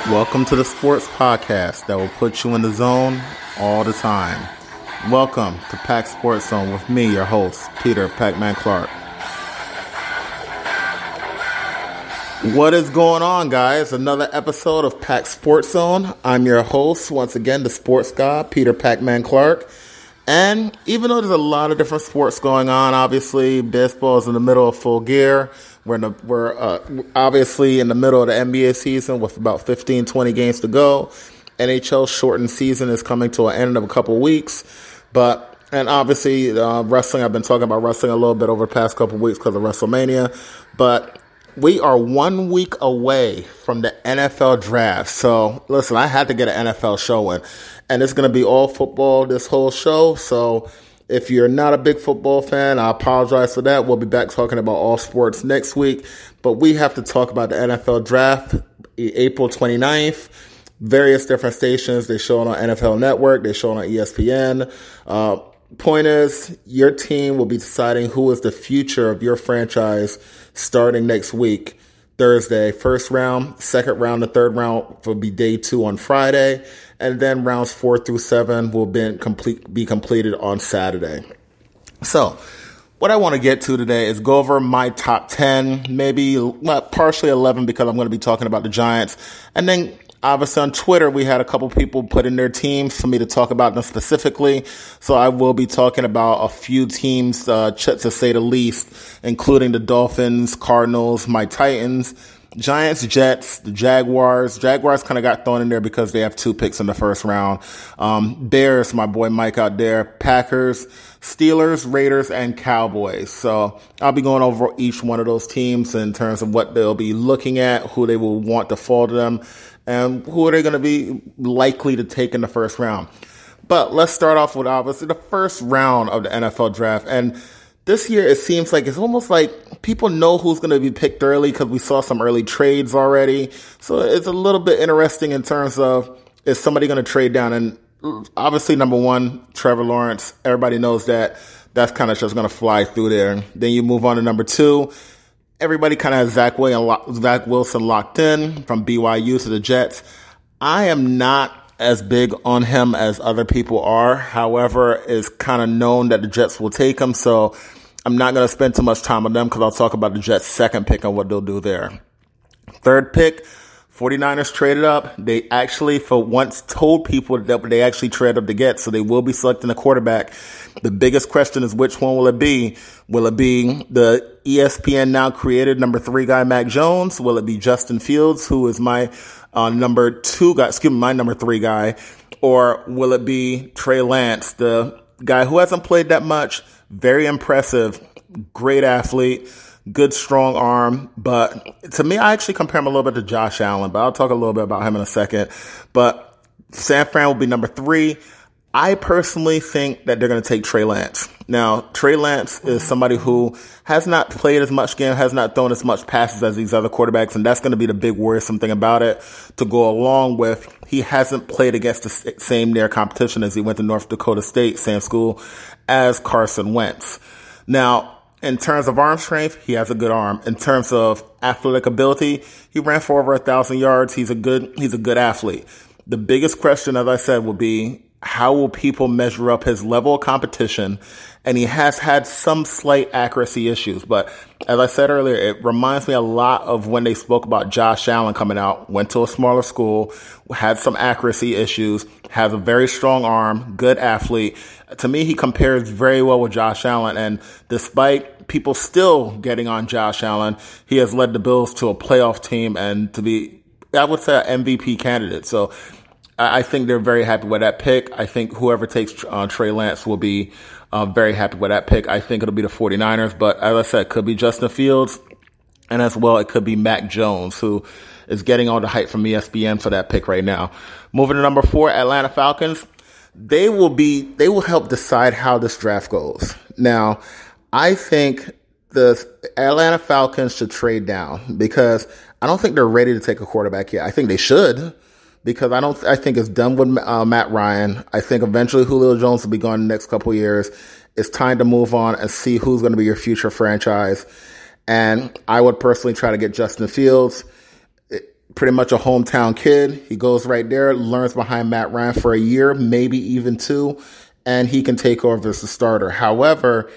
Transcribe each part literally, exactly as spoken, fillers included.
Welcome to the Sports Podcast that will put you in the zone all the time. Welcome to Pack Sports Zone with me, your host, Peter Pacman Clarke. What is going on, guys? Another episode of Pack Sports Zone. I'm your host, once again, the Sports Gawd Peter Pacman Clarke. And even though there's a lot of different sports going on, obviously baseball is in the middle of full gear. We're, in the, we're uh, obviously in the middle of the N B A season with about fifteen, twenty games to go. N H L shortened season is coming to an end of a couple weeks. But, and obviously uh, wrestling, I've been talking about wrestling a little bit over the past couple weeks because of WrestleMania. But we are one week away from the N F L draft. So, listen, I had to get an N F L show in. And it's going to be all football this whole show. So, if you're not a big football fan, I apologize for that. We'll be back talking about all sports next week. But we have to talk about the N F L draft, April twenty-ninth. Various different stations. They show it on N F L Network. They show it on E S P N. Uh, point is, your team will be deciding who is the future of your franchise starting next week, Thursday. First round, second round, the third round will be day two on Friday. And then rounds four through seven will be, complete, be completed on Saturday. So, what I want to get to today is go over my top ten, maybe well, partially eleven because I'm going to be talking about the Giants. And then, obviously, on Twitter, we had a couple people put in their teams for me to talk about them specifically. So, I will be talking about a few teams, uh, to say the least, including the Dolphins, Cardinals, my Titans, Giants, Jets, the Jaguars. Jaguars kind of got thrown in there because they have two picks in the first round. Um, Bears, my boy Mike out there. Packers, Steelers, Raiders, and Cowboys. So I'll be going over each one of those teams in terms of what they'll be looking at, who they will want to fall to them, and who are they going to be likely to take in the first round. But let's start off with obviously the first round of the N F L draft. And this year, it seems like it's almost like people know who's going to be picked early because we saw some early trades already. So it's a little bit interesting in terms of, is somebody going to trade down? And obviously, number one, Trevor Lawrence. Everybody knows that. That's kind of just going to fly through there. Then you move on to number two. Everybody kind of has Zach Wilson locked in from B Y U to the Jets. I am not as big on him as other people are. However, it's kind of known that the Jets will take him. So I'm not going to spend too much time on them because I'll talk about the Jets' second pick and what they'll do there. Third pick, 49ers traded up. They actually, for once, told people that they actually traded up to get, so they will be selecting a quarterback. The biggest question is, which one will it be? Will it be the E S P N now created number three guy, Mac Jones? Will it be Justin Fields, who is my uh, number two guy, excuse me, my number three guy? Or will it be Trey Lance, the guy who hasn't played that much, very impressive, great athlete, good strong arm, but to me, I actually compare him a little bit to Josh Allen, but I'll talk a little bit about him in a second. But San Fran will be number three. I personally think that they're going to take Trey Lance. Now, Trey Lance is somebody who has not played as much game, has not thrown as much passes as these other quarterbacks, and that's going to be the big worrisome thing about it. To go along with, he hasn't played against the same near competition as he went to North Dakota State, same school, as Carson Wentz. Now, in terms of arm strength, he has a good arm. In terms of athletic ability, he ran for over a thousand yards. He's a good, he's a good athlete. The biggest question, as I said, will be, how will people measure up his level of competition? And he has had some slight accuracy issues. But as I said earlier, it reminds me a lot of when they spoke about Josh Allen coming out, went to a smaller school, had some accuracy issues, has a very strong arm, good athlete. To me, he compares very well with Josh Allen. And despite people still getting on Josh Allen, he has led the Bills to a playoff team and to be, I would say, an M V P candidate. So I think they're very happy with that pick. I think whoever takes uh, Trey Lance will be uh, very happy with that pick. I think it'll be the 49ers, but as I said, it could be Justin Fields, and as well, it could be Mac Jones, who is getting all the hype from E S P N for that pick right now. Moving to number four, Atlanta Falcons. They will be, they will help decide how this draft goes. Now, I think the Atlanta Falcons should trade down because I don't think they're ready to take a quarterback yet. I think they should. Because I don't, I think it's done with uh, Matt Ryan. I think eventually Julio Jones will be gone in the next couple of years. It's time to move on and see who's going to be your future franchise. And I would personally try to get Justin Fields. pretty much a hometown kid. He goes right there, learns behind Matt Ryan for a year, maybe even two, and he can take over as the starter. However,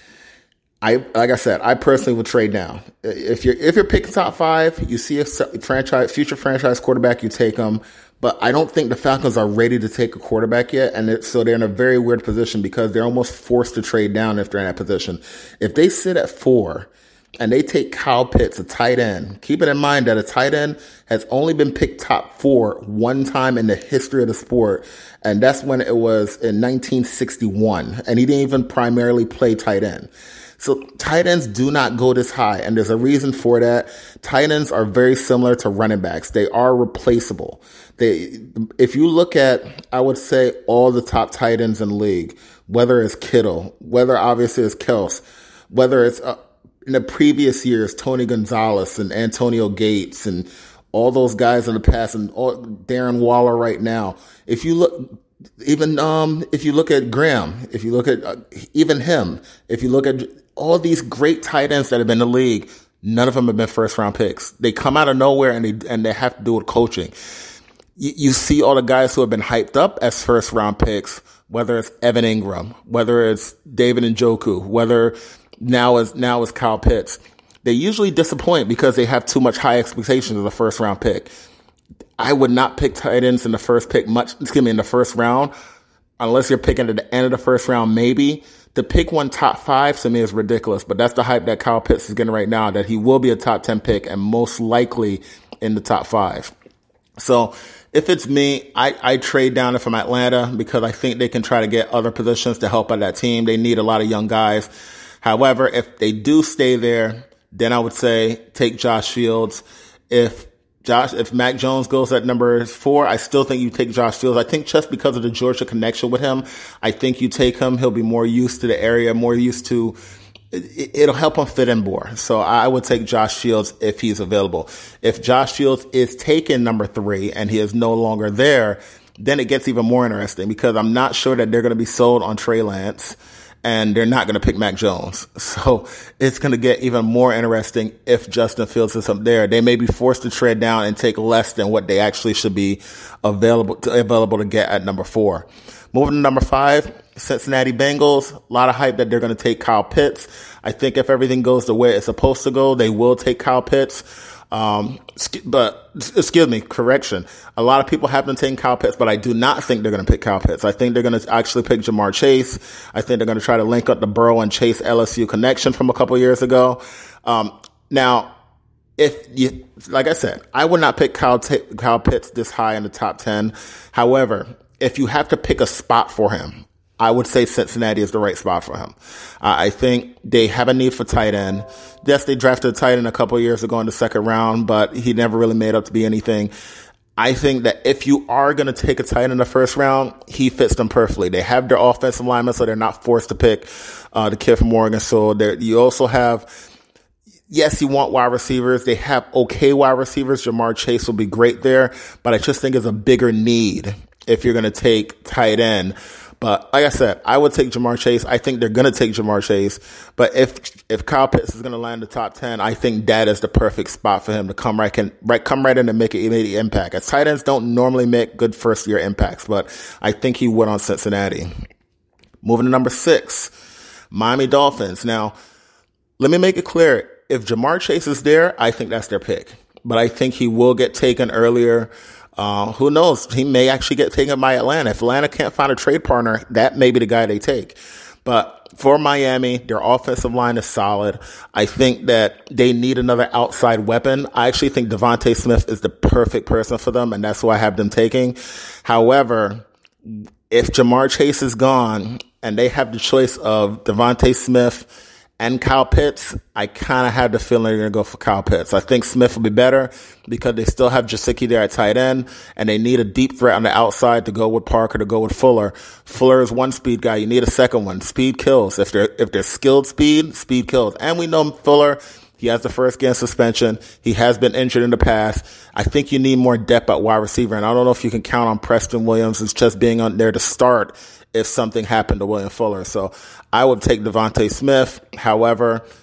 I like I said, I personally would trade down. If you're if you're picking top five, you see a franchise future franchise quarterback, you take him. But I don't think the Falcons are ready to take a quarterback yet, and it, so they're in a very weird position because they're almost forced to trade down if they're in that position. If they sit at four and they take Kyle Pitts, a tight end, keeping in mind that a tight end has only been picked top four one time in the history of the sport, and that's when it was in nineteen sixty-one, and he didn't even primarily play tight end. So tight ends do not go this high, and there's a reason for that. Tight ends are very similar to running backs. They are replaceable. They, if you look at, I would say, all the top tight ends in the league, whether it's Kittle, whether obviously it's Kels, whether it's uh, in the previous years, Tony Gonzalez and Antonio Gates and all those guys in the past, and all, Darren Waller right now. If you look... Even um, if you look at Graham, if you look at uh, even him, if you look at all these great tight ends that have been in the league, none of them have been first round picks. They come out of nowhere and they and they have to do with coaching. You, you see all the guys who have been hyped up as first round picks, whether it's Evan Ingram, whether it's David Njoku, whether now is now is Kyle Pitts. They usually disappoint because they have too much high expectations of the first round pick. I would not pick tight ends in the first pick much, excuse me, in the first round, unless you're picking at the end of the first round, maybe. To pick one top five to me is ridiculous, but that's the hype that Kyle Pitts is getting right now, that he will be a top ten pick and most likely in the top five. So if it's me, I, I trade down from Atlanta because I think they can try to get other positions to help out that team. They need a lot of young guys. However, if they do stay there, then I would say take Josh Fields. If Josh, if Mac Jones goes at number four, I still think you take Josh Fields. I think just because of the Georgia connection with him, I think you take him. He'll be more used to the area, more used to, it, it'll help him fit in more. So I would take Josh Fields if he's available. If Josh Fields is taken number three and he is no longer there, then it gets even more interesting because I'm not sure that they're going to be sold on Trey Lance. And they're not going to pick Mac Jones. So it's going to get even more interesting if Justin Fields is up there. They may be forced to trade down and take less than what they actually should be available to, available to get at number four. Moving to number five, Cincinnati Bengals. A lot of hype that they're going to take Kyle Pitts. I think if everything goes the way it's supposed to go, they will take Kyle Pitts. Um, but excuse me, correction. A lot of people have been taking Kyle Pitts, but I do not think they're going to pick Kyle Pitts. I think they're going to actually pick Jamar Chase. I think they're going to try to link up the Burrow and Chase L S U connection from a couple years ago. Um, now, if you, like I said, I would not pick Kyle, T- Kyle Pitts this high in the top ten. However, if you have to pick a spot for him, I would say Cincinnati is the right spot for him. Uh, I think they have a need for tight end. Yes, they drafted a tight end a couple of years ago in the second round, but he never really made up to be anything. I think that if you are going to take a tight end in the first round, he fits them perfectly. They have their offensive linemen, so they're not forced to pick uh, the kid from Oregon. So there, you also have, yes, you want wide receivers. They have okay wide receivers. Jamar Chase will be great there, but I just think it's a bigger need if you're going to take tight end. But like I said, I would take Jamar Chase. I think they're going to take Jamar Chase. But if if Kyle Pitts is going to land the top ten, I think that is the perfect spot for him to come right can right come right in and make an immediate impact. As tight ends don't normally make good first year impacts, but I think he would on Cincinnati. Moving to number six, Miami Dolphins. Now, let me make it clear. If Jamar Chase is there, I think that's their pick. But I think he will get taken earlier. Uh, who knows? He may actually get taken by Atlanta. If Atlanta can't find a trade partner, that may be the guy they take. But for Miami, their offensive line is solid. I think that they need another outside weapon. I actually think Devontae Smith is the perfect person for them, and that's who I have them taking. However, if Jamar Chase is gone and they have the choice of Devontae Smith and Kyle Pitts, I kind of had the feeling they're going to go for Kyle Pitts. I think Smith will be better because they still have Jasicki there at tight end, and they need a deep threat on the outside to go with Parker, to go with Fuller. Fuller is one speed guy. You need a second one. Speed kills. If they're, if they're skilled speed, speed kills. And we know Fuller, he has the first game suspension. He has been injured in the past. I think you need more depth at wide receiver, and I don't know if you can count on Preston Williams as just being on there to start if something happened to William Fuller. So I would take Devontae Smith. However,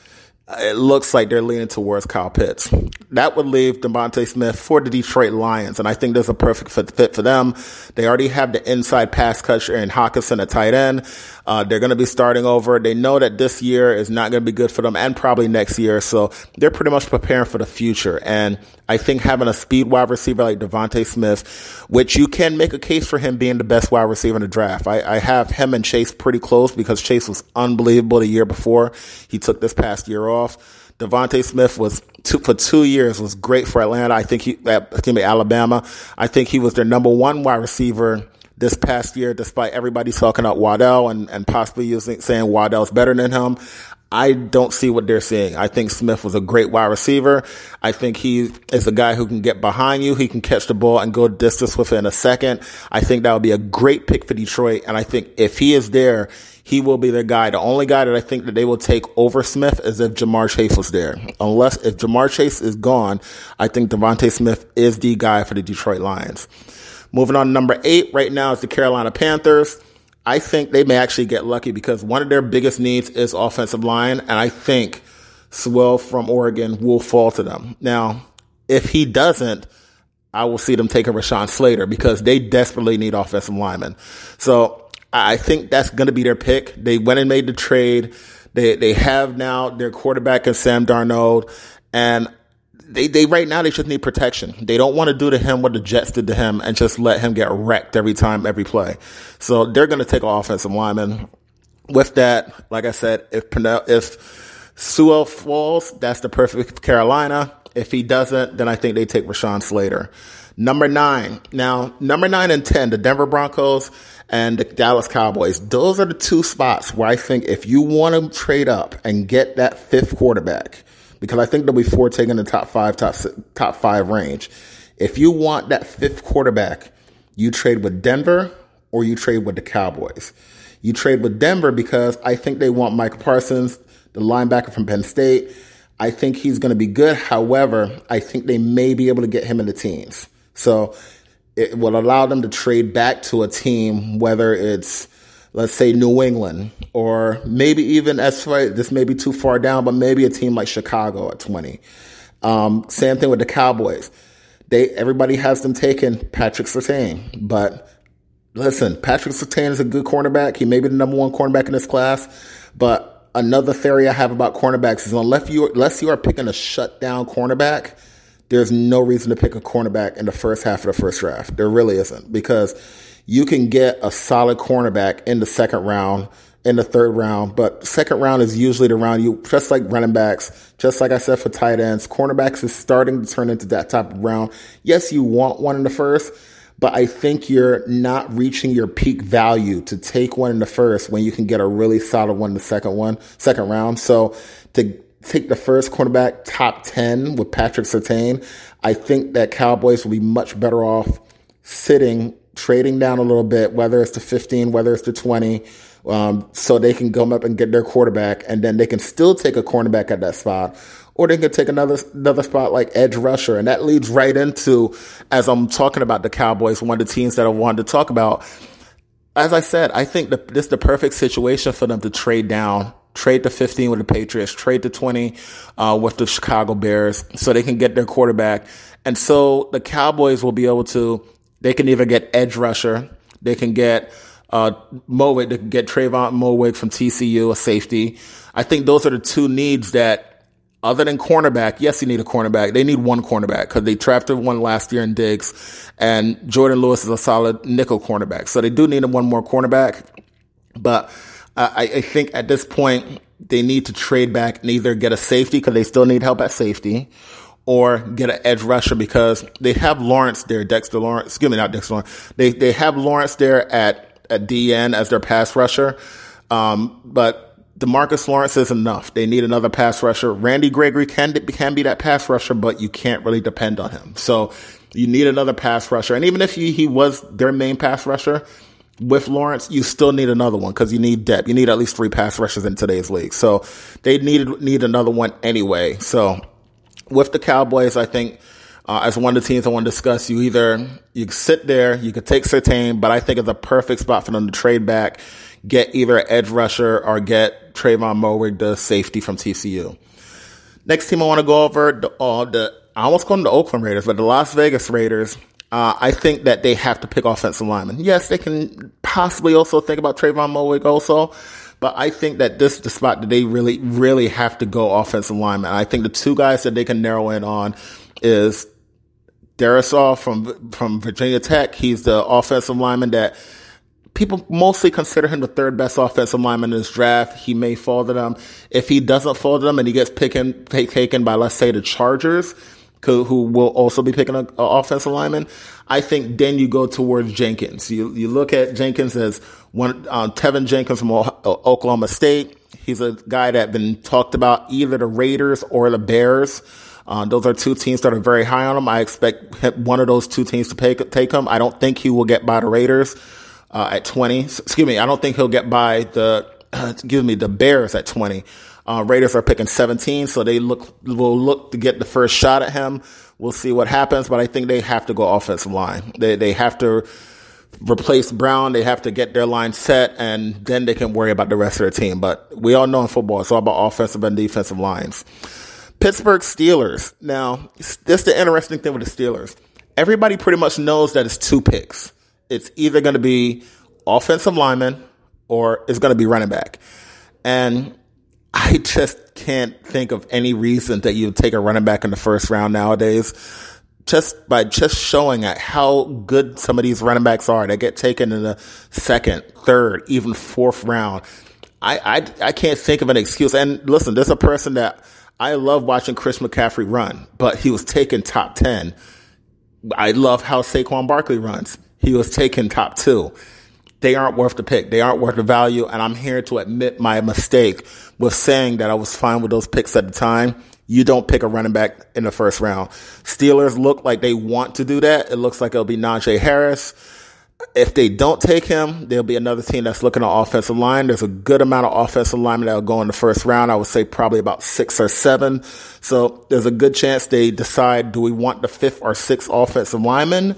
it looks like they're leaning towards Kyle Pitts. That would leave Devontae Smith for the Detroit Lions, and I think there's a perfect fit for them. They already have the inside pass catcher in Hawkinson at tight end. Uh, they're going to be starting over. They know that this year is not going to be good for them, and probably next year, so they're pretty much preparing for the future. And I think having a speed wide receiver like Devontae Smith, which you can make a case for him being the best wide receiver in the draft. I, I have him and Chase pretty close because Chase was unbelievable the year before. He took this past year off. Devontae Smith was two, for two years was great for Atlanta. I think he, excuse me, Alabama. I think he was their number one wide receiver this past year, despite everybody talking about Waddell and, and possibly using, saying Waddell's better than him. I don't see what they're seeing. I think Smith was a great wide receiver. I think he is a guy who can get behind you. He can catch the ball and go distance with it in a second. I think that would be a great pick for Detroit. And I think if he is there, he will be their guy. The only guy that I think that they will take over Smith is if Jamar Chase was there. Unless if Jamar Chase is gone, I think Devontae Smith is the guy for the Detroit Lions. Moving on to number eight right now is the Carolina Panthers. I think they may actually get lucky because one of their biggest needs is offensive line, and I think Sewell from Oregon will fall to them. Now, if he doesn't, I will see them take a Rashawn Slater because they desperately need offensive linemen. So I think that's going to be their pick. They went and made the trade. They they have now their quarterback in Sam Darnold, and They, they right now, they just need protection. They don't want to do to him what the Jets did to him and just let him get wrecked every time, every play. So they're going to take an offensive lineman. With that, like I said, if if Sewell falls, that's the perfect for Carolina. If he doesn't, then I think they take Rashawn Slater. Number nine. Now, number nine and ten, the Denver Broncos and the Dallas Cowboys. Those are the two spots where I think if you want to trade up and get that fifth quarterback, because I think there'll be four taking the top five, top top five range. If you want that fifth quarterback, you trade with Denver or you trade with the Cowboys. You trade with Denver because I think they want Micah Parsons, the linebacker from Penn State. I think he's going to be good. However, I think they may be able to get him in the teams. So it will allow them to trade back to a team, whether it's, let's say, New England, or maybe even as far, this may be too far down, but maybe a team like Chicago at twenty. Um, same thing with the Cowboys. They everybody has them taking Patrick Surtain, but listen, Patrick Surtain is a good cornerback. He may be the number one cornerback in this class, but another theory I have about cornerbacks is unless you unless you are picking a shutdown cornerback, there's no reason to pick a cornerback in the first half of the first draft. There really isn't, because you can get a solid cornerback in the second round, in the third round, but second round is usually the round you, just like running backs, just like I said for tight ends, cornerbacks is starting to turn into that type of round. Yes, you want one in the first, but I think you're not reaching your peak value to take one in the first when you can get a really solid one in the second one, second round. So to take the first cornerback top ten with Patrick Surtain, I think that Cowboys will be much better off sitting, trading down a little bit, whether it's to fifteen, whether it's to twenty, um, so they can go up and get their quarterback, and then they can still take a cornerback at that spot, or they can take another another spot like edge rusher. And that leads right into, as I'm talking about the Cowboys, one of the teams that I wanted to talk about. As I said, I think that this is the perfect situation for them to trade down, trade to fifteen with the Patriots, trade to twenty uh, with the Chicago Bears, so they can get their quarterback. And so the Cowboys will be able to, they can either get edge rusher, they can get uh, Mowig, they can get Trayvon Mowig from T C U, a safety. I think those are the two needs that, other than cornerback, yes, you need a cornerback. They need one cornerback because they drafted one last year in Diggs, and Jordan Lewis is a solid nickel cornerback. So they do need one more cornerback. But uh, I, I think at this point, they need to trade back and either get a safety because they still need help at safety, or get an edge rusher because they have Lawrence there, Dexter Lawrence, excuse me, not Dexter Lawrence. They, they have Lawrence there at, at D N as their pass rusher. Um, but DeMarcus Lawrence is enough. They need another pass rusher. Randy Gregory can, can be that pass rusher, but you can't really depend on him. So you need another pass rusher. And even if he, he was their main pass rusher with Lawrence, you still need another one because you need depth. You need at least three pass rushers in today's league. So they need, need another one anyway. So with the Cowboys, I think, uh, as one of the teams I want to discuss, you either, you sit there, you could take Surtain, but I think it's a perfect spot for them to trade back, get either an edge rusher or get Trayvon Mowig, the safety from T C U. Next team I want to go over, the, uh, the I almost call them the Oakland Raiders, but the Las Vegas Raiders. Uh, I think that they have to pick offensive linemen. Yes, they can possibly also think about Trayvon Mulwig also, but I think that this is the spot that they really, really have to go offensive lineman. I think the two guys that they can narrow in on is Darisaw from from Virginia Tech. He's the offensive lineman that people mostly consider him the third best offensive lineman in this draft. He may fall to them. If he doesn't fall to them and he gets picken, taken by, let's say, the Chargers, who will also be picking an offensive lineman, I think then you go towards Jenkins. You you look at Jenkins as one, uh, Tevin Jenkins from o- Oklahoma State. He's a guy that's been talked about either the Raiders or the Bears. Uh, those are two teams that are very high on him. I expect one of those two teams to take, take him. I don't think he will get by the Raiders uh, at twenty. Excuse me. I don't think he'll get by the, uh, excuse me, the Bears at twenty. Uh, Raiders are picking seventeen, so they look will look to get the first shot at him. We'll see what happens, but I think they have to go offensive line. They they have to replace Brown. They have to get their line set, and then they can worry about the rest of their team. But we all know in football, it's all about offensive and defensive lines. Pittsburgh Steelers. Now, this is the interesting thing with the Steelers. Everybody pretty much knows that it's two picks. It's either going to be offensive lineman or it's going to be running back. And I just can't think of any reason that you would take a running back in the first round nowadays. Just by just showing at how good some of these running backs are. They get taken in the second, third, even fourth round. I, I, I can't think of an excuse. And listen, there's a person that I love watching Chris McCaffrey run, but he was taken top ten. I love how Saquon Barkley runs. He was taken top two. They aren't worth the pick. They aren't worth the value. And I'm here to admit my mistake with saying that I was fine with those picks at the time. You don't pick a running back in the first round. Steelers look like they want to do that. It looks like it'll be Najee Harris. If they don't take him, there'll be another team that's looking at offensive line. There's a good amount of offensive linemen that will go in the first round. I would say probably about six or seven. So there's a good chance they decide, do we want the fifth or sixth offensive lineman,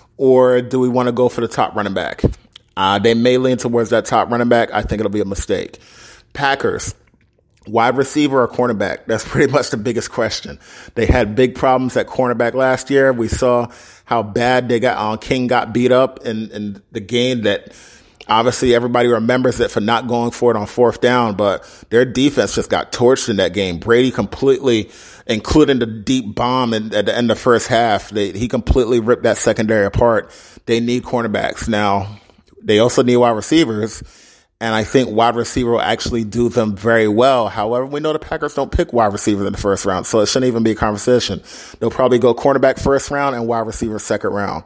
or do we want to go for the top running back? Uh, they may lean towards that top running back. I think it'll be a mistake. Packers, wide receiver or cornerback? That's pretty much the biggest question. They had big problems at cornerback last year. We saw how bad they got on. King got beat up in, in the game that obviously everybody remembers it for not going for it on fourth down, but their defense just got torched in that game. Brady completely, including the deep bomb in, at the end of the first half, they, he completely ripped that secondary apart. They need cornerbacks. Now, they also need wide receivers, and I think wide receiver will actually do them very well. However, we know the Packers don't pick wide receivers in the first round, so it shouldn't even be a conversation. They'll probably go cornerback first round and wide receiver second round.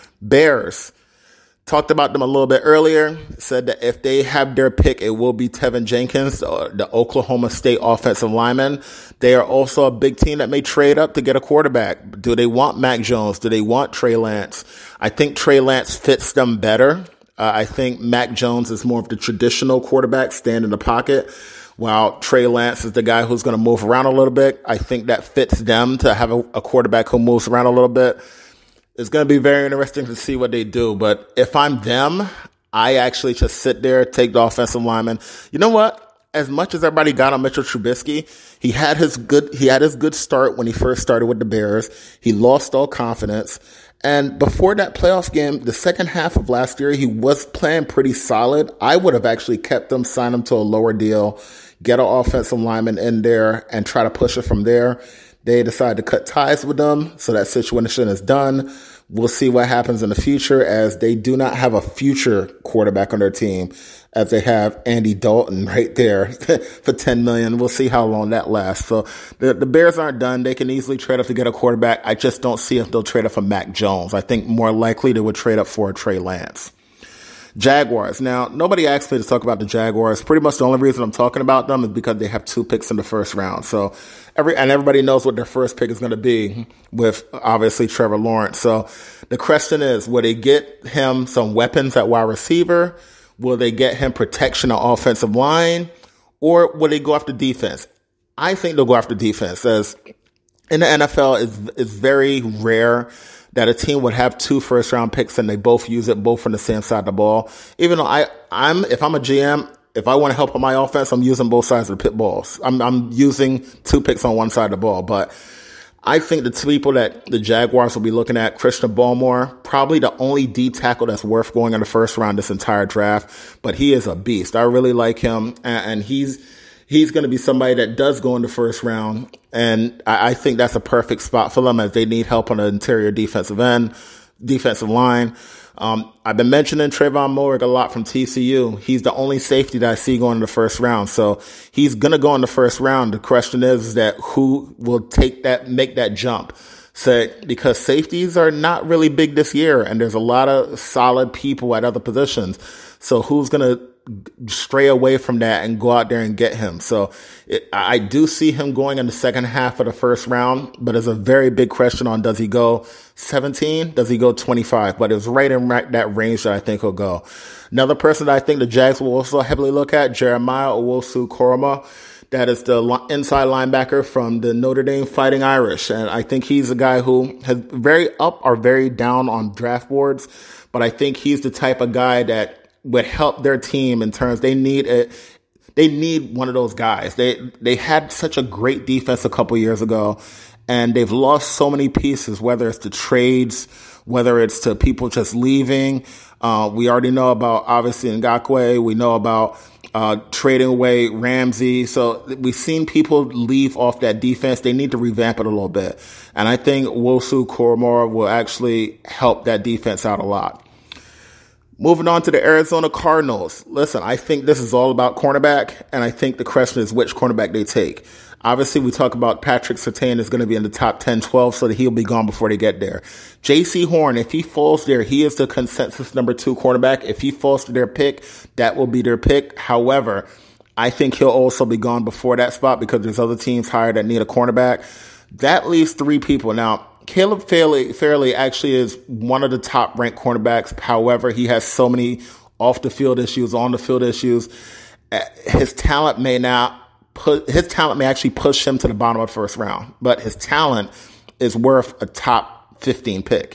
Bears, talked about them a little bit earlier, said that if they have their pick, it will be Tevin Jenkins, the Oklahoma State offensive lineman. They are also a big team that may trade up to get a quarterback. Do they want Mac Jones? Do they want Trey Lance? I think Trey Lance fits them better. Uh, I think Mac Jones is more of the traditional quarterback, stand in the pocket, while Trey Lance is the guy who's going to move around a little bit. I think that fits them to have a, a quarterback who moves around a little bit. It's going to be very interesting to see what they do. But if I'm them, I actually just sit there, take the offensive lineman. You know what? As much as everybody got on Mitchell Trubisky, he had his good, he had his good start when he first started with the Bears. He lost all confidence. And before that playoff game, the second half of last year, he was playing pretty solid. I would have actually kept him, signed him to a lower deal, get an offensive lineman in there, and try to push it from there. They decided to cut ties with them, so that situation is done. We'll see what happens in the future, as they do not have a future quarterback on their team, as they have Andy Dalton right there for ten million dollars. We'll see how long that lasts. So the, the Bears aren't done. They can easily trade up to get a quarterback. I just don't see if they'll trade up for Mac Jones. I think more likely they would trade up for Trey Lance. Jaguars. Now, nobody asked me to talk about the Jaguars. Pretty much the only reason I'm talking about them is because they have two picks in the first round. So every, and everybody knows what their first pick is going to be with obviously Trevor Lawrence. So the question is, will they get him some weapons at wide receiver? Will they get him protection on offensive line? Or will they go after defense? I think they'll go after defense, as in the N F L it's, it's very rare that a team would have two first round picks and they both use it both from the same side of the ball. Even though I, I'm, if I'm a G M, if I want to help on my offense, I'm using both sides of the pit balls. I'm, I'm using two picks on one side of the ball. But I think the two people that the Jaguars will be looking at, Christian Barmore, probably the only D tackle that's worth going in the first round this entire draft. But he is a beast. I really like him. And, and he's he's going to be somebody that does go in the first round. And I, I think that's a perfect spot for them as they need help on the interior defensive end, defensive line. Um, I've been mentioning Trayvon Moehrig a lot from T C U. He's the only safety that I see going in the first round. So he's going to go in the first round. The question is, is that who will take that, make that jump? So, because safeties are not really big this year and there's a lot of solid people at other positions. So who's going to stray away from that and go out there and get him? So it, I do see him going in the second half of the first round, but there's a very big question on, does he go seventeen? Does he go twenty-five? But it's right in right, that range that I think he'll go. Another person that I think the Jags will also heavily look at, Jeremiah Owusu-Koramoah. That is the inside linebacker from the Notre Dame Fighting Irish. And I think he's a guy who has very up or very down on draft boards. But I think he's the type of guy that would help their team in terms, they need a, they need one of those guys. They, they had such a great defense a couple years ago and they've lost so many pieces, whether it's to trades, whether it's to people just leaving. Uh, we already know about obviously Ngakoue. We know about, uh, trading away Ramsey. So we've seen people leave off that defense. They need to revamp it a little bit. And I think Owusu-Koramoah will actually help that defense out a lot. Moving on to the Arizona Cardinals. Listen, I think this is all about cornerback, and I think the question is which cornerback they take. Obviously, we talk about Patrick Surtain is going to be in the top ten, twelve, so that he'll be gone before they get there. J C Horn, if he falls there, he is the consensus number two cornerback. If he falls to their pick, that will be their pick. However, I think he'll also be gone before that spot because there's other teams higher that need a cornerback. That leaves three people. Now, Caleb Fairley, Fairley actually is one of the top ranked cornerbacks. However, he has so many off the field issues, on the field issues. His talent may not put, his talent may actually push him to the bottom of the first round, but his talent is worth a top fifteen pick.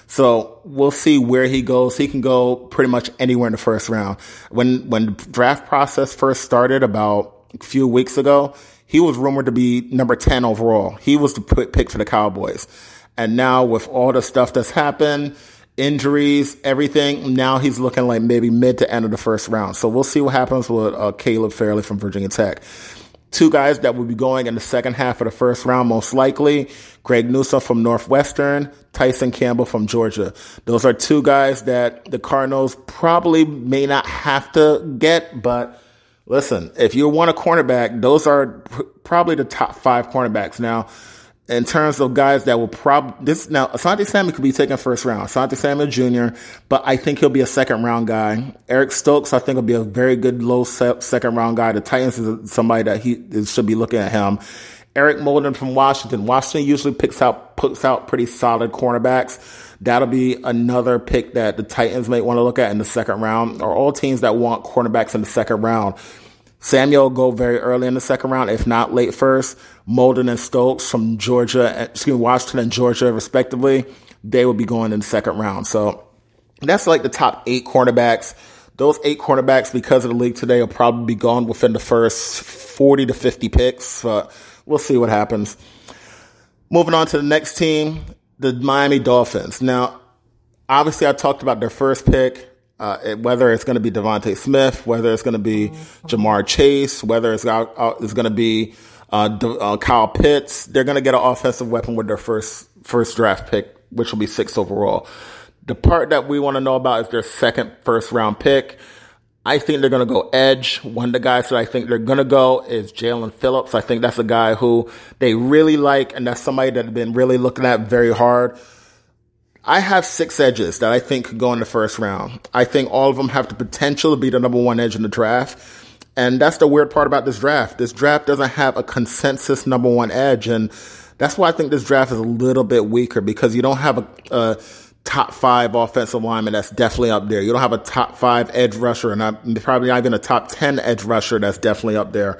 So we'll see where he goes. He can go pretty much anywhere in the first round. When, when the draft process first started about a few weeks ago, he was rumored to be number ten overall. He was the pick for the Cowboys. And now with all the stuff that's happened, injuries, everything, now he's looking like maybe mid to end of the first round. So we'll see what happens with uh, Caleb Fairley from Virginia Tech. Two guys that will be going in the second half of the first round, most likely, Greg Newsome from Northwestern, Tyson Campbell from Georgia. Those are two guys that the Cardinals probably may not have to get, but listen, if you want a cornerback, those are pr- probably the top five cornerbacks. Now, in terms of guys that will probably, this, now, Asante Samuel could be taken first round, Asante Samuel Junior, but I think he'll be a second round guy. Eric Stokes, I think, will be a very good low se- second round guy. The Titans is somebody that he should be looking at him. Eric Molden from Washington. Washington usually picks out, puts out pretty solid cornerbacks. That'll be another pick that the Titans may want to look at in the second round, or all teams that want cornerbacks in the second round. Samuel will go very early in the second round, if not late first. Molden and Stokes from Georgia, excuse me, Washington and Georgia, respectively, they will be going in the second round. So that's like the top eight cornerbacks. Those eight cornerbacks, because of the league today, will probably be gone within the first forty to fifty picks. But we'll see what happens. Moving on to the next team, the Miami Dolphins. Now, obviously, I talked about their first pick. Uh, whether it's going to be Devontae Smith, whether it's going to be Jamar Chase, whether it's, uh, it's going to be uh, uh, Kyle Pitts, they're going to get an offensive weapon with their first first draft pick, which will be sixth overall. The part that we want to know about is their second first round pick. I think they're going to go edge. One of the guys that I think they're going to go is Jalen Phillips. I think that's a guy who they really like, and that's somebody that they've been really looking at very hard. I have six edges that I think could go in the first round. I think all of them have the potential to be the number one edge in the draft. And that's the weird part about this draft. This draft doesn't have a consensus number one edge. And that's why I think this draft is a little bit weaker, because you don't have a, a top five offensive lineman that's definitely up there. You don't have a top five edge rusher, and not, probably not even a top ten edge rusher that's definitely up there.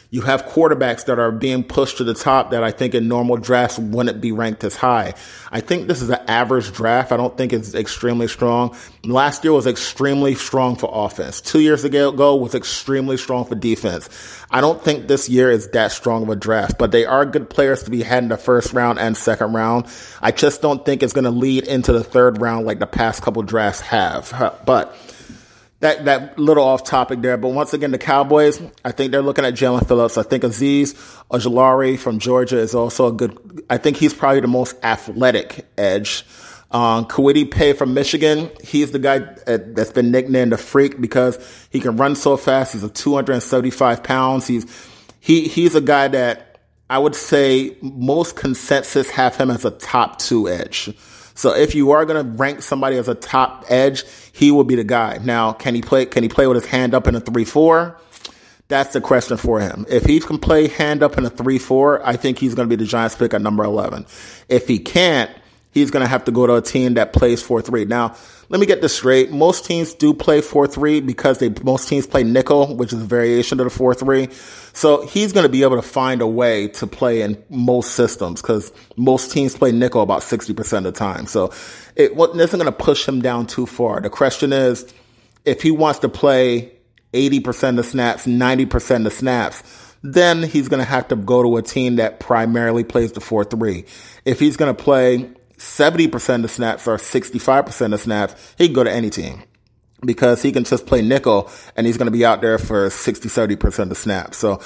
You have quarterbacks that are being pushed to the top that I think in normal drafts wouldn't be ranked as high. I think this is an average draft. I don't think it's extremely strong. Last year was extremely strong for offense. Two years ago was extremely strong for defense. I don't think this year is that strong of a draft, but they are good players to be had in the first round and second round. I just don't think it's going to lead into the third round like the past couple drafts have. But That that little off topic there, but once again, the Cowboys, I think they're looking at Jalen Phillips. I think Azeez Ojulari from Georgia is also a good, I think he's probably the most athletic edge. Um, Kwity Paye from Michigan, he's the guy that's been nicknamed the Freak because he can run so fast. He's a two hundred seventy-five pounds. He's, he, he's a guy that I would say most consensus have him as a top two edge. So if you are going to rank somebody as a top edge, he will be the guy. Now, can he play, can he play with his hand up in a three four? That's the question for him. If he can play hand up in a three four, I think he's going to be the Giants pick at number eleven. If he can't, he's going to have to go to a team that plays four three. Now, let me get this straight. Most teams do play four three because they, most teams play nickel, which is a variation of the four three. So he's going to be able to find a way to play in most systems because most teams play nickel about sixty percent of the time. So it isn't going to push him down too far. The question is, if he wants to play eighty percent of snaps, ninety percent of snaps, then he's going to have to go to a team that primarily plays the four three. If he's going to play seventy percent of snaps or sixty-five percent of snaps, he can go to any team because he can just play nickel and he's going to be out there for sixty, seventy percent of snaps. So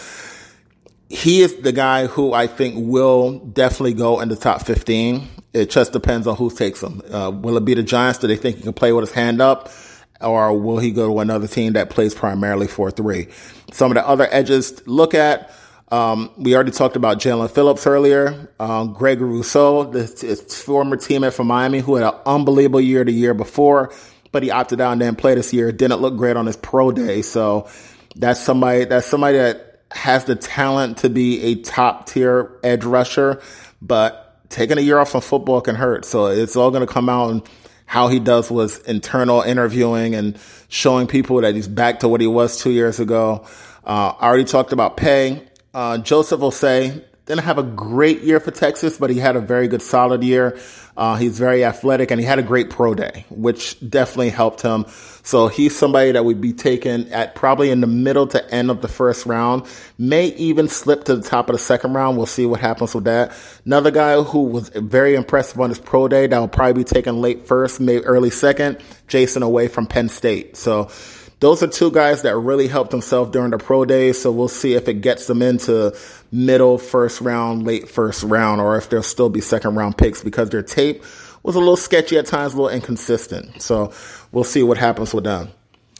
he is the guy who I think will definitely go in the top fifteen. It just depends on who takes him. Uh, will it be the Giants? Do they think he can play with his hand up? Or will he go to another team that plays primarily four three? Some of the other edges to look at, Um, we already talked about Jalen Phillips earlier. Um, Greg Rousseau, this his former teammate from Miami, who had an unbelievable year the year before, but he opted out and didn't play this year. Didn't look great on his pro day. So that's somebody, that's somebody that has the talent to be a top tier edge rusher, but taking a year off from football can hurt. So it's all going to come out in how he does with internal interviewing and showing people that he's back to what he was two years ago. Uh, I already talked about Paye. Uh, Joseph Osei didn't have a great year for Texas, but he had a very good solid year. Uh, he's very athletic and he had a great pro day, which definitely helped him. So he's somebody that would be taken at probably in the middle to end of the first round, may even slip to the top of the second round. We'll see what happens with that. Another guy who was very impressive on his pro day that will probably be taken late first, maybe early second, Jason Away from Penn State. So those are two guys that really helped themselves during the pro days, so we'll see if it gets them into middle first round, late first round, or if they'll still be second round picks because their tape was a little sketchy at times, a little inconsistent. So we'll see what happens with them.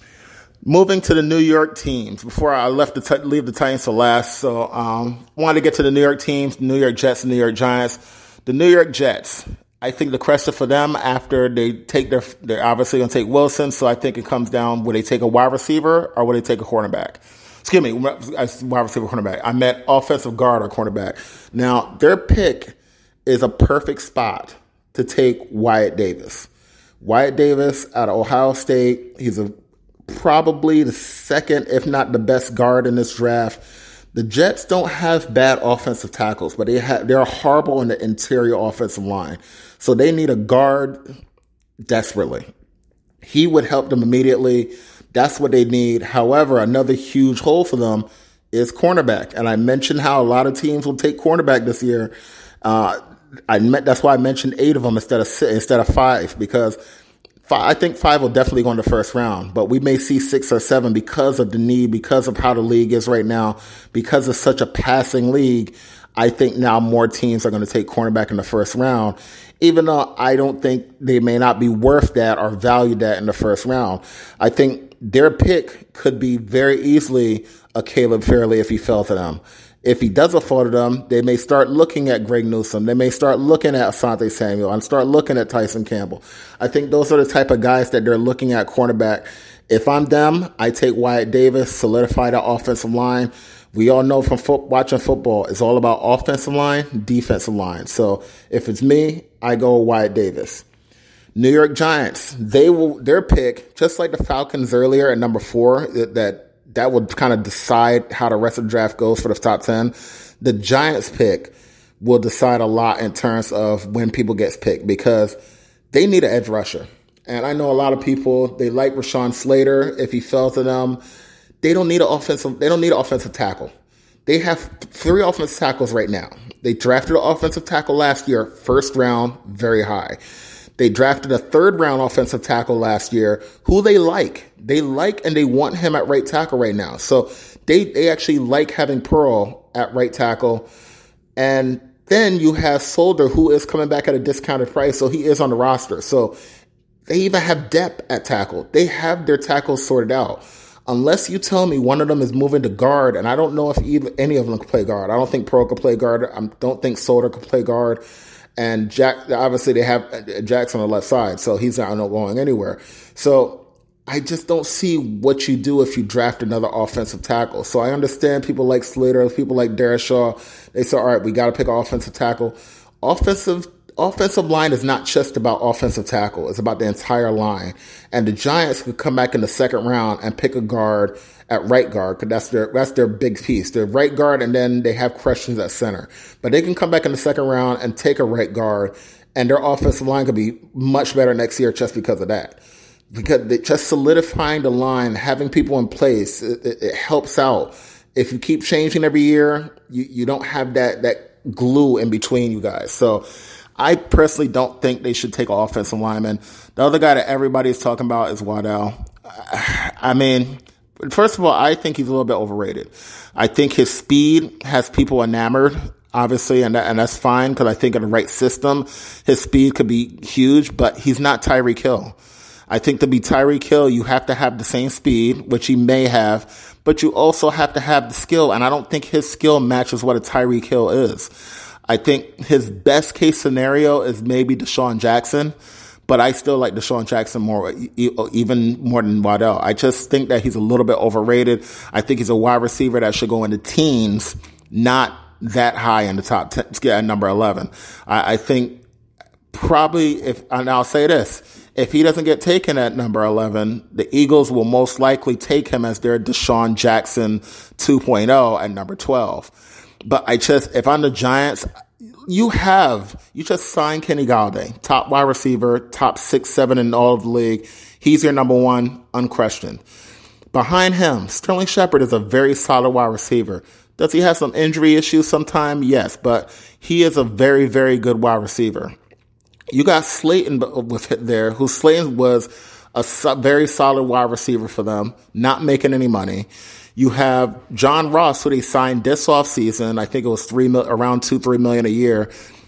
Moving to the New York teams. Before I left the t- leave the Titans for last, so um, wanted to get to the New York teams, New York Jets and New York Giants. The New York Jets. I think the question for them after they take their, they're obviously going to take Wilson. So I think it comes down, will they take a wide receiver or will they take a cornerback? Excuse me, wide receiver, cornerback. I meant offensive guard or cornerback. Now, their pick is a perfect spot to take Wyatt Davis. Wyatt Davis out of Ohio State. He's a, probably the second, if not the best guard in this draft. The Jets don't have bad offensive tackles, but they have, they're horrible in the interior offensive line. So they need a guard desperately. He would help them immediately. That's what they need. However, another huge hole for them is cornerback. And I mentioned how a lot of teams will take cornerback this year. Uh, I met, that's why I mentioned eight of them instead of six, instead of five, because five, I think five will definitely go in the first round, but we may see six or seven because of the need, because of how the league is right now, because it's such a passing league. I think now more teams are going to take cornerback in the first round, even though I don't think they may not be worth that or value that in the first round. I think their pick could be very easily a Caleb Fairley if he fell to them. If he doesn't fall to them, they may start looking at Greg Newsome. They may start looking at Asante Samuel and start looking at Tyson Campbell. I think those are the type of guys that they're looking at cornerback. If I'm them, I take Wyatt Davis, solidify the offensive line. We all know from fo- watching football, it's all about offensive line, defensive line. So if it's me, I go Wyatt Davis. New York Giants, they will, their pick, just like the Falcons earlier at number four, that, that that would kind of decide how the rest of the draft goes for the top ten. The Giants pick will decide a lot in terms of when people get picked because they need an edge rusher. And I know a lot of people, they like Rashawn Slater if he fell to them. They don't need an offensive, they don't need an offensive tackle. They have three offensive tackles right now. They drafted an offensive tackle last year, first round, very high. They drafted a third round offensive tackle last year who they like. They like and they want him at right tackle right now. So they, they actually like having Pearl at right tackle. And then you have Solder, who is coming back at a discounted price, so he is on the roster. So they even have depth at tackle. They have their tackles sorted out. Unless you tell me one of them is moving to guard, and I don't know if either, any of them can play guard. I don't think Pearl can play guard. I don't think Solder can play guard. And Jack, obviously they have Jackson on the left side, so he's not going anywhere. So I just don't see what you do if you draft another offensive tackle. So I understand people like Slater, people like Darashaw. They say, all right, we got to pick an offensive tackle. Offensive Offensive line is not just about offensive tackle. It's about the entire line. And the Giants could come back in the second round and pick a guard at right guard because that's their, that's their big piece. They're right guard, and then they have questions at center. But they can come back in the second round and take a right guard, and their offensive line could be much better next year just because of that. Because they, just solidifying the line, having people in place, it, it, it helps out. If you keep changing every year, you, you don't have that, that glue in between you guys. So I personally don't think they should take an offensive lineman. The other guy that everybody is talking about is Waddell. I mean, first of all, I think he's a little bit overrated. I think his speed has people enamored, obviously, and that, and that's fine because I think in the right system, his speed could be huge, but he's not Tyreek Hill. I think to be Tyreek Hill, you have to have the same speed, which he may have, but you also have to have the skill, and I don't think his skill matches what a Tyreek Hill is. I think his best case scenario is maybe Deshaun Jackson, but I still like Deshaun Jackson more, even more than Waddell. I just think that he's a little bit overrated. I think he's a wide receiver that should go in the teens, not that high in the top ten, at number eleven. I, I think probably if, and I'll say this, if he doesn't get taken at number eleven, the Eagles will most likely take him as their Deshaun Jackson two point oh at number twelve. But I just, if I'm the Giants, you have, you just signed Kenny Galladay, top wide receiver, top six, seven in all of the league. He's your number one, unquestioned. Behind him, Sterling Shepard is a very solid wide receiver. Does he have some injury issues sometime? Yes, but he is a very, very good wide receiver. You got Slayton with there, who Slayton was a very solid wide receiver for them, not making any money. You have John Ross, who they signed this offseason. I think it was three mil, around two, three million a year.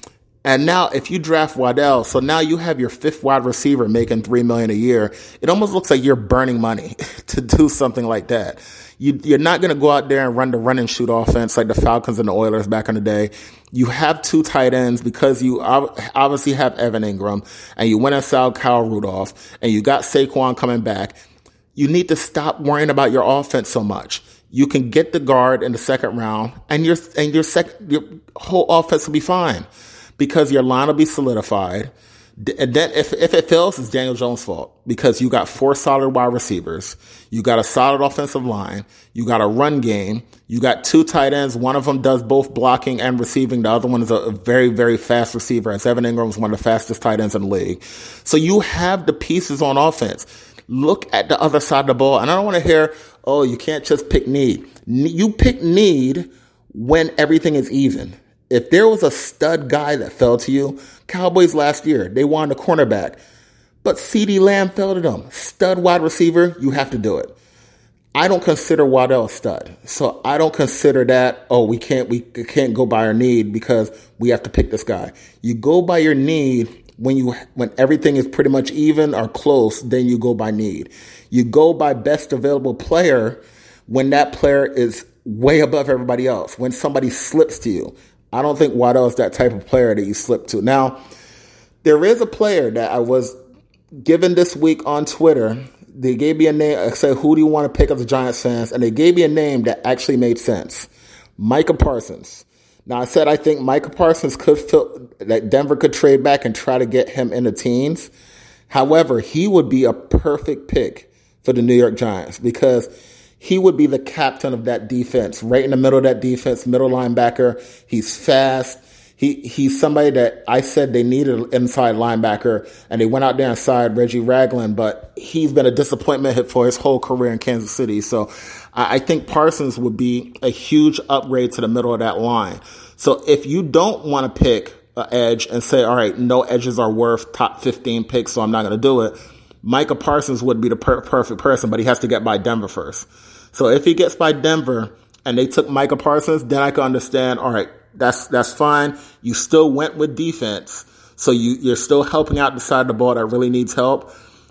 And now if you draft Waddell, so now you have your fifth wide receiver making three million a year. It almost looks like you're burning money to do something like that. You, you're not going to go out there and run the run and shoot offense like the Falcons and the Oilers back in the day. You have two tight ends because you obviously have Evan Ingram and you went and saw Kyle Rudolph and you got Saquon coming back. You need to stop worrying about your offense so much. You can get the guard in the second round, and your and your second your whole offense will be fine because your line will be solidified. And then if if it fails, it's Daniel Jones' fault because you got four solid wide receivers, you got a solid offensive line, you got a run game, you got two tight ends. One of them does both blocking and receiving. The other one is a very very fast receiver. As Evan Ingram is one of the fastest tight ends in the league. So you have the pieces on offense. Look at the other side of the ball. And I don't want to hear, oh, you can't just pick need. You pick need when everything is even. If there was a stud guy that fell to you, Cowboys last year, they wanted a cornerback. But CeeDee Lamb fell to them. Stud wide receiver, you have to do it. I don't consider Waddell a stud. So I don't consider that, oh, we can't we can't go by our need because we have to pick this guy. You go by your need when you when everything is pretty much even or close, then you go by need. You go by best available player when that player is way above everybody else, when somebody slips to you. I don't think Waddell is that type of player that you slip to. Now, there is a player that I was given this week on Twitter. They gave me a name. I said, who do you want to pick as a Giants fans? And they gave me a name that actually made sense. Micah Parsons. Now, I said I think Micah Parsons could feel that Denver could trade back and try to get him in the teens. However, he would be a perfect pick for the New York Giants because he would be the captain of that defense, right in the middle of that defense, middle linebacker. He's fast. He He's somebody that I said they needed an inside linebacker, and they went out there and signed Reggie Ragland, but he's been a disappointment hit for his whole career in Kansas City. So I think Parsons would be a huge upgrade to the middle of that line. So if you don't want to pick an edge and say, all right, no edges are worth top fifteen picks, so I'm not going to do it, Micah Parsons would be the per- perfect person, but he has to get by Denver first. So if he gets by Denver and they took Micah Parsons, then I can understand, all right, that's that's fine. You still went with defense, so you, you're still helping out the side of the ball that really needs help.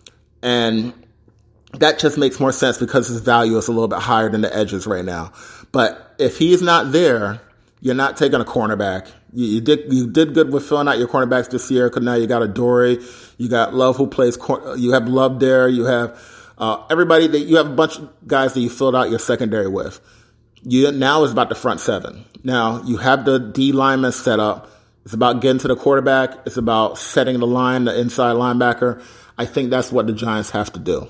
And that just makes more sense because his value is a little bit higher than the edges right now. But if he's not there, you're not taking a cornerback. You, you did you did good with filling out your cornerbacks this year because now you got Adoree, you got Love who plays, cor- you have Love there, you have uh, everybody that you have a bunch of guys that you filled out your secondary with. You now is about the front seven. Now you have the D linemen set up. It's about getting to the quarterback. It's about setting the line, the inside linebacker. I think that's what the Giants have to do.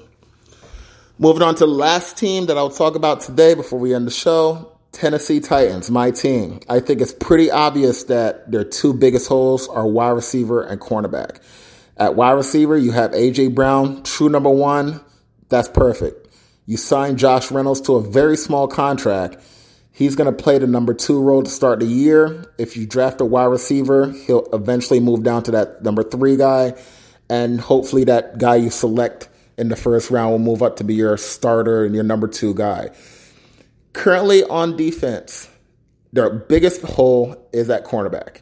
Moving on to the last team that I'll talk about today before we end the show, Tennessee Titans, my team. I think it's pretty obvious that their two biggest holes are wide receiver and cornerback. At wide receiver, you have A J. Brown, true number one. That's perfect. You signed Josh Reynolds to a very small contract. He's going to play the number two role to start the year. If you draft a wide receiver, he'll eventually move down to that number three guy. And hopefully that guy you select in the first round will move up to be your starter and your number two guy. Currently on defense, their biggest hole is at cornerback.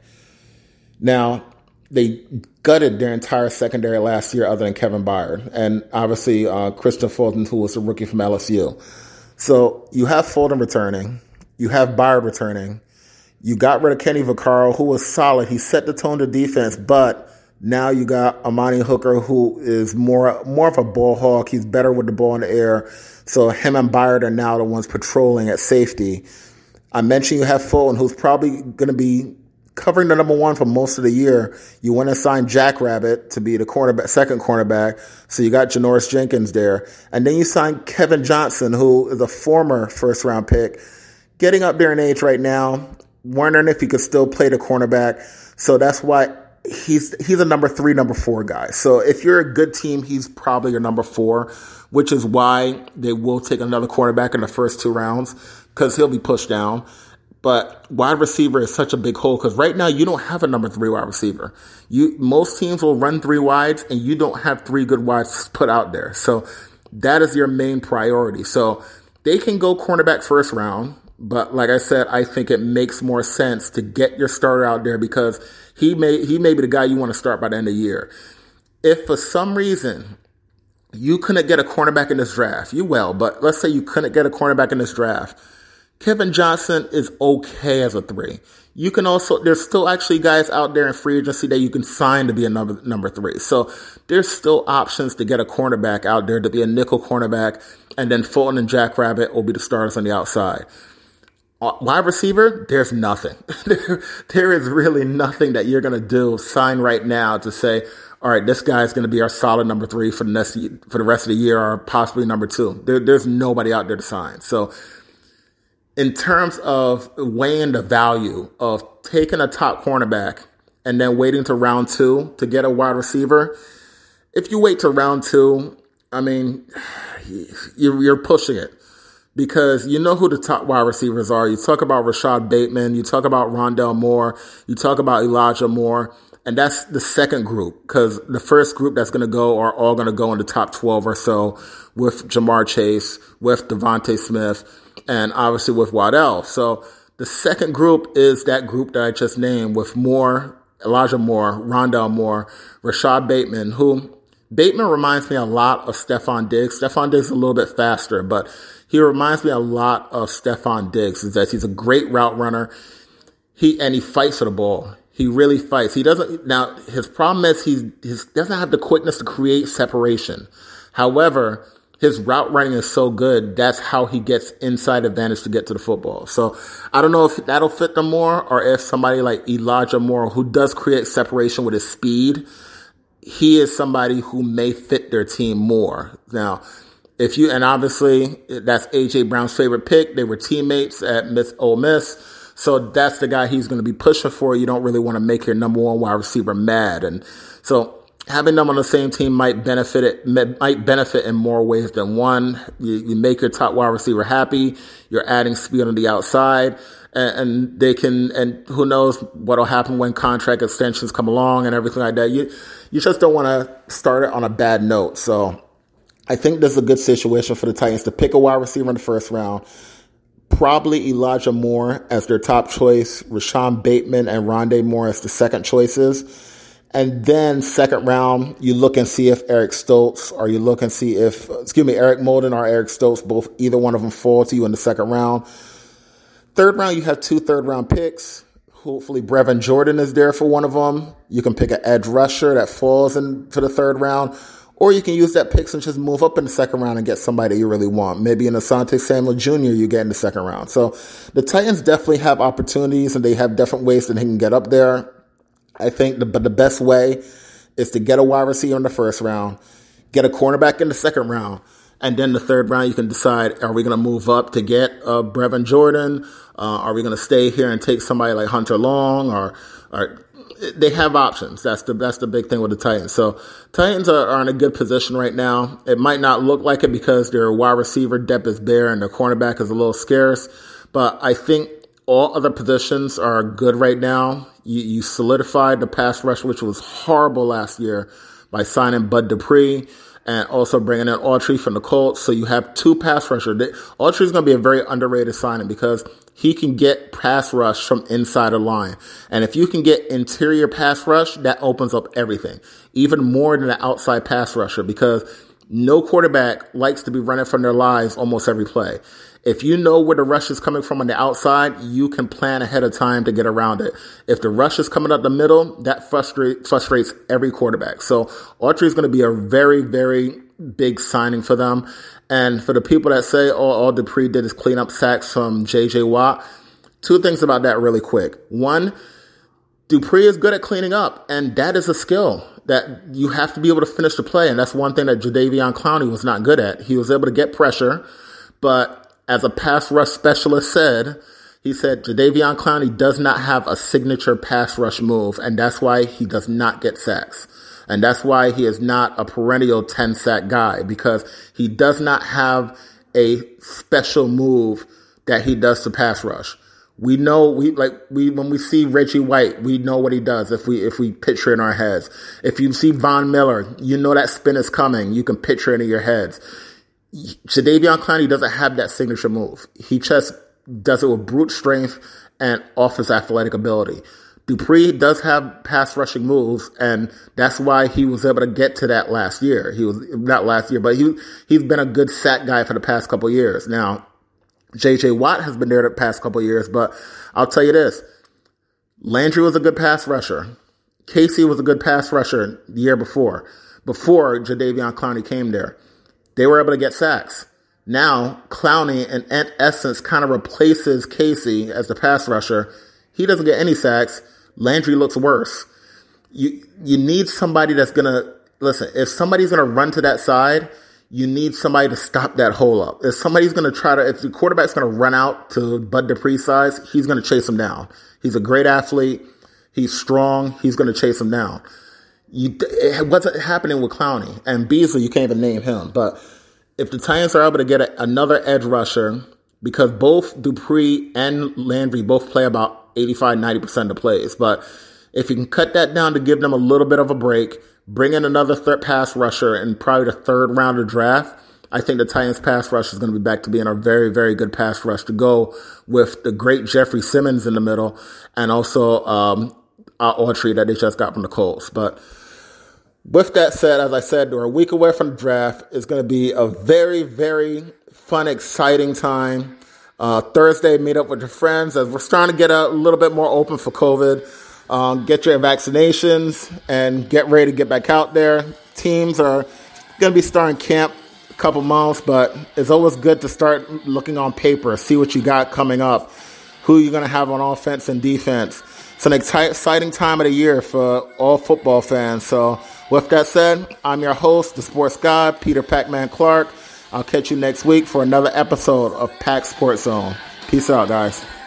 Now, they gutted their entire secondary last year other than Kevin Byard. And obviously uh, Christian Fulton, who was a rookie from L S U. So you have Fulton returning. You have Byard returning. You got rid of Kenny Vaccaro, who was solid. He set the tone to defense, but now you got Amani Hooker, who is more more of a ball hawk. He's better with the ball in the air. So him and Byard are now the ones patrolling at safety. I mentioned you have Fulton, who's probably going to be covering the number one for most of the year. You want to sign Jack Rabbit to be the cornerback, second cornerback. So you got Janoris Jenkins there. And then you sign Kevin Johnson, who is a former first round pick, getting up there in age right now, wondering if he could still play the cornerback. So that's why he's he's a number three, number four guy. So if you're a good team, he's probably your number four, which is why they will take another cornerback in the first two rounds because he'll be pushed down. But wide receiver is such a big hole because right now you don't have a number three wide receiver. You most teams will run three wides and you don't have three good wides put out there. So that is your main priority. So they can go cornerback first round. But like I said, I think it makes more sense to get your starter out there because he may he may be the guy you want to start by the end of the year. If for some reason you couldn't get a cornerback in this draft, you will, but let's say you couldn't get a cornerback in this draft, Kevin Johnson is okay as a three. You can also, there's still actually guys out there in free agency that you can sign to be a number, number three. So there's still options to get a cornerback out there to be a nickel cornerback, and then Fulton and Jack Rabbit will be the starters on the outside. Wide receiver, there's nothing. there, there is really nothing that you're going to do, sign right now to say, all right, this guy's going to be our solid number three for the next, for the rest of the year or possibly number two. There, there's nobody out there to sign. So in terms of weighing the value of taking a top cornerback and then waiting to round two to get a wide receiver, if you wait to round two, I mean, you're, you're pushing it. Because you know who the top wide receivers are. You talk about Rashad Bateman. You talk about Rondell Moore. You talk about Elijah Moore. And that's the second group. Because the first group that's going to go are all going to go in the top twelve or so with Jamar Chase, with Devontae Smith, and obviously with Waddell. So the second group is that group that I just named with Moore, Elijah Moore, Rondell Moore, Rashad Bateman, who Bateman reminds me a lot of Stephon Diggs. Stephon Diggs is a little bit faster, but he reminds me a lot of Stephon Diggs, is that he's a great route runner. He and he fights for the ball. He really fights. He doesn't, now his problem is he doesn't have the quickness to create separation. However, his route running is so good, that's how he gets inside advantage to get to the football. So I don't know if that'll fit them more or if somebody like Elijah Moore, who does create separation with his speed, he is somebody who may fit their team more. Now, if you, and obviously that's A J Brown's favorite pick. They were teammates at Miss Ole Miss. So that's the guy he's going to be pushing for. You don't really want to make your number one wide receiver mad. And so having them on the same team might benefit it, might benefit in more ways than one. You, you make your top wide receiver happy. You're adding speed on the outside, and, and they can, and who knows what'll happen when contract extensions come along and everything like that. You, you just don't want to start it on a bad note. So I think this is a good situation for the Titans to pick a wide receiver in the first round. Probably Elijah Moore as their top choice, Rashawn Bateman and Rondé Moore as the second choices. And then second round, you look and see if Eric Stokes, or you look and see if, excuse me, Eric Molden or Eric Stokes, both, either one of them fall to you in the second round. Third round, you have two third round picks. Hopefully Brevin Jordan is there for one of them. You can pick an edge rusher that falls into the third round. Or you can use that picks and just move up in the second round and get somebody that you really want. Maybe an Asante Samuel Junior you get in the second round. So the Titans definitely have opportunities, and they have different ways that they can get up there. I think the, but the best way is to get a wide receiver in the first round, get a cornerback in the second round, and then the third round you can decide, are we going to move up to get uh, Brevin Jordan? Uh, are we going to stay here and take somebody like Hunter Long? Or, or they have options. That's the that's the big thing with the Titans. So Titans are, are in a good position right now. It might not look like it because their wide receiver depth is bare and their cornerback is a little scarce, but I think all other positions are good right now. You, you solidified the pass rush, which was horrible last year, by signing Bud Dupree and also bringing in Autry from the Colts. So you have two pass rushers. Autry is going to be a very underrated signing because he can get pass rush from inside the line. And if you can get interior pass rush, that opens up everything, even more than an outside pass rusher, because no quarterback likes to be running from their lives almost every play. If you know where the rush is coming from on the outside, you can plan ahead of time to get around it. If the rush is coming up the middle, that frustrate, frustrates every quarterback. So Autry is going to be a very, very big signing for them. And for the people that say, oh, all Dupree did is clean up sacks from J J Watt, two things about that really quick. One, Dupree is good at cleaning up, and that is a skill that you have to be able to finish the play. And that's one thing that Jadeveon Clowney was not good at. He was able to get pressure, but as a pass rush specialist said, he said Jadeveon Clowney does not have a signature pass rush move, and that's why he does not get sacks. And that's why he is not a perennial ten-sack guy, because he does not have a special move that he does to pass rush. We know, we like we when we see Reggie White, we know what he does if we if we picture it in our heads. If you see Von Miller, you know that spin is coming. You can picture it in your heads. Jadeveon Clowney doesn't have that signature move. He just does it with brute strength and off his athletic ability. Dupree does have pass rushing moves, and that's why he was able to get to that last year. He was not last year, but he he's been a good sack guy for the past couple of years. Now, J J Watt has been there the past couple of years, but I'll tell you this: Landry was a good pass rusher. Casey was a good pass rusher the year before, before Jadeveon Clowney came there. They were able to get sacks. Now, Clowney, in essence, kind of replaces Casey as the pass rusher. He doesn't get any sacks. Landry looks worse. You you need somebody that's going to, listen, if somebody's going to run to that side, you need somebody to stop that hole up. If somebody's going to try to, if the quarterback's going to run out to Bud Dupree's size, he's going to chase him down. He's a great athlete. He's strong. He's going to chase him down. You, it wasn't happening with Clowney. And Beasley, you can't even name him. But if the Titans are able to get a, another edge rusher, because both Dupree and Landry both play about eighty-five, ninety percent of the plays. But if you can cut that down to give them a little bit of a break, bring in another third pass rusher in probably the third round of draft, I think the Titans pass rush is going to be back to being a very, very good pass rush to go with the great Jeffrey Simmons in the middle and also um, uh, Autry that they just got from the Colts. But with that said, as I said, we're a week away from the draft. It's going to be a very, very fun, exciting time. Uh, Thursday, meet up with your friends as we're starting to get a little bit more open for COVID. Um, get your vaccinations and get ready to get back out there. Teams are going to be starting camp a couple months, but it's always good to start looking on paper, see what you got coming up, who you're going to have on offense and defense. It's an exciting time of the year for all football fans. So with that said, I'm your host, the Sports Gawd Peter Pacman Clarke, I'll catch you next week for another episode of Pack Sports Zone. Peace out, guys.